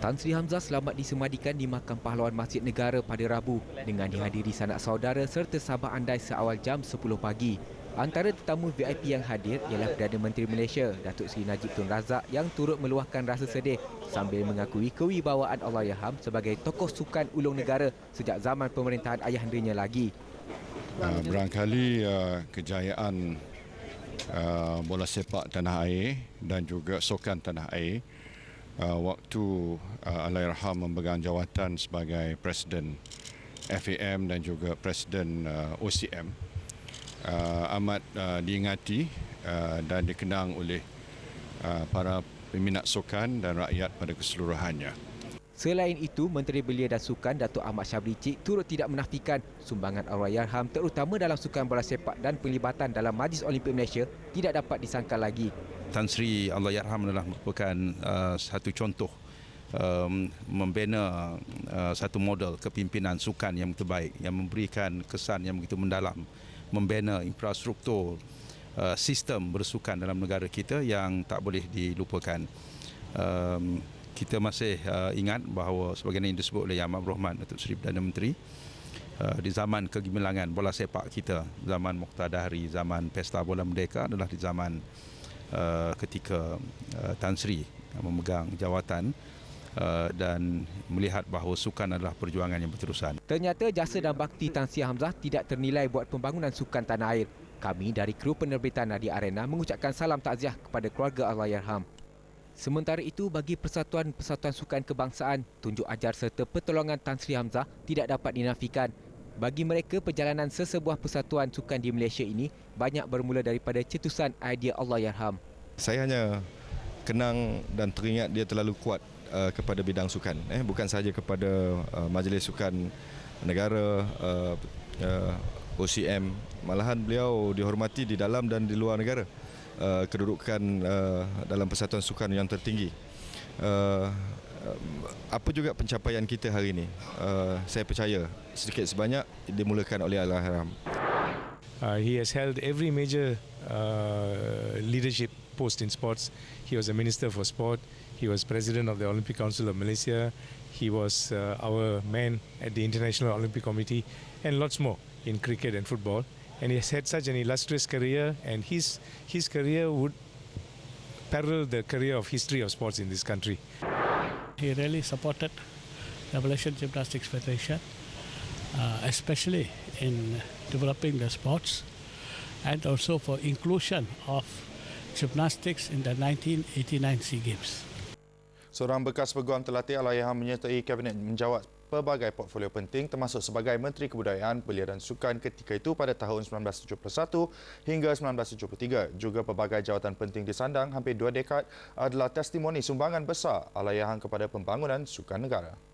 Tan Sri Hamzah selamat disemadikan di Makam Pahlawan Masjid Negara pada Rabu dengan dihadiri sanak saudara serta sahabat andai seawal jam 10 pagi. Antara tetamu VIP yang hadir ialah Perdana Menteri Malaysia, Datuk Seri Najib Tun Razak yang turut meluahkan rasa sedih sambil mengakui kewibawaan Allahyarham sebagai tokoh sukan ulung negara sejak zaman pemerintahan ayahandanya lagi. Barangkali kejayaan bola sepak tanah air dan juga sukan tanah air waktu Allahyarham memegang jawatan sebagai Presiden FAM dan juga Presiden OCM amat diingati dan dikenang oleh para peminat sukan dan rakyat pada keseluruhannya. Selain itu, Menteri Belia dan Sukan Datuk Ahmad Syabri Cik turut tidak menafikan sumbangan Allahyarham terutama dalam sukan bola sepak dan pelibatan dalam Majlis Olimpik Malaysia tidak dapat disangkal lagi. Tan Sri Allahyarham adalah merupakan satu contoh membina satu model kepimpinan sukan yang terbaik yang memberikan kesan yang begitu mendalam, membina infrastruktur sistem bersukan dalam negara kita yang tak boleh dilupakan. Kita masih ingat bahawa sebagaimana yang disebut oleh Yang Amat Berhormat Datuk Seri Perdana Menteri, di zaman kegemilangan bola sepak kita, zaman Mokhtar Dahri, zaman Pesta Bola Merdeka adalah di zaman ketika Tan Sri memegang jawatan dan melihat bahawa sukan adalah perjuangan yang berterusan. Ternyata jasa dan bakti Tan Sri Hamzah tidak ternilai buat pembangunan sukan tanah air. Kami dari kru penerbitan Nadi Arena mengucapkan salam takziah kepada keluarga Allahyarham. Sementara itu, bagi persatuan-persatuan sukan kebangsaan, tunjuk ajar serta pertolongan Tan Sri Hamzah tidak dapat dinafikan. Bagi mereka, perjalanan sesebuah persatuan sukan di Malaysia ini banyak bermula daripada cetusan idea Allahyarham. Saya hanya kenang dan teringat dia terlalu kuat kepada bidang sukan. Bukan sahaja kepada Majlis Sukan Negara, OCM, malahan beliau dihormati di dalam dan di luar negara. Kedudukan dalam persatuan sukan yang tertinggi. Apa juga pencapaian kita hari ini, saya percaya sedikit sebanyak dimulakan oleh Allahyarham. He has held every major leadership post in sports. He was a Minister for Sport. He was President of the Olympic Council of Malaysia. He was our man at the International Olympic Committee and lots more in cricket and football. And he has had such an illustrious career, and his career would parallel the career of history of sports in this country. He really supported the Malaysian Gymnastics Federation, especially in developing the sports and also for inclusion of gymnastics in the 1989 SEA Games. Seorang bekas peguam terlatih Allahyarham menyertai Kabinet menjawat pelbagai portfolio penting termasuk sebagai Menteri Kebudayaan, Belia dan Sukan ketika itu pada tahun 1971 hingga 1973. Juga pelbagai jawatan penting disandang hampir 2 dekad adalah testimoni sumbangan besar Allahyarham kepada pembangunan sukan negara.